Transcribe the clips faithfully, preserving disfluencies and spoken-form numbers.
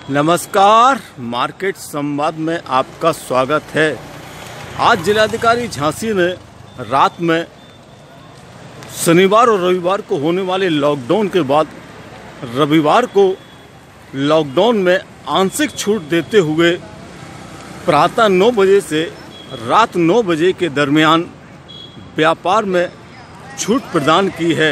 नमस्कार, मार्केट संवाद में आपका स्वागत है। आज जिलाधिकारी झांसी ने रात में शनिवार और रविवार को होने वाले लॉकडाउन के बाद रविवार को लॉकडाउन में आंशिक छूट देते हुए प्रातः नौ बजे से रात नौ बजे के दरमियान व्यापार में छूट प्रदान की है।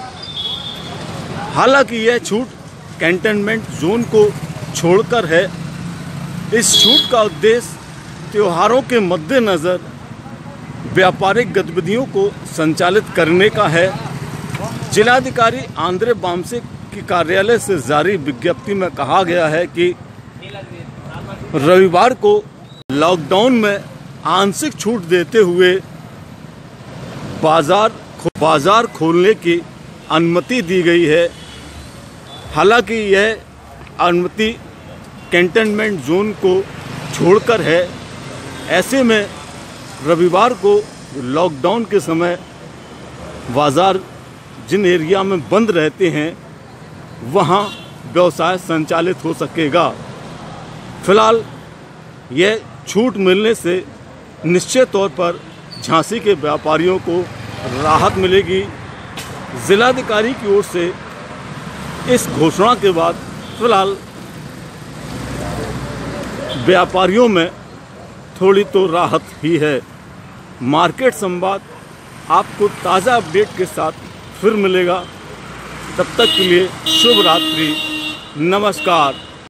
हालांकि यह छूट कंटेनमेंट जोन को छोड़कर है। इस छूट का उद्देश्य त्योहारों के मद्देनज़र व्यापारिक गतिविधियों को संचालित करने का है। जिलाधिकारी आंद्रे बामसे के कार्यालय से जारी विज्ञप्ति में कहा गया है कि रविवार को लॉकडाउन में आंशिक छूट देते हुए बाजार बाजार खोलने की अनुमति दी गई है। हालांकि यह अनुमति कंटेनमेंट जोन को छोड़कर है। ऐसे में रविवार को लॉकडाउन के समय बाज़ार जिन एरिया में बंद रहते हैं वहाँ व्यवसाय संचालित हो सकेगा। फिलहाल यह छूट मिलने से निश्चित तौर पर झांसी के व्यापारियों को राहत मिलेगी। जिलाधिकारी की ओर से इस घोषणा के बाद फिलहाल व्यापारियों में थोड़ी तो राहत ही है। मार्केट संवाद आपको ताज़ा अपडेट के साथ फिर मिलेगा। तब तक के लिए शुभ रात्रि, नमस्कार।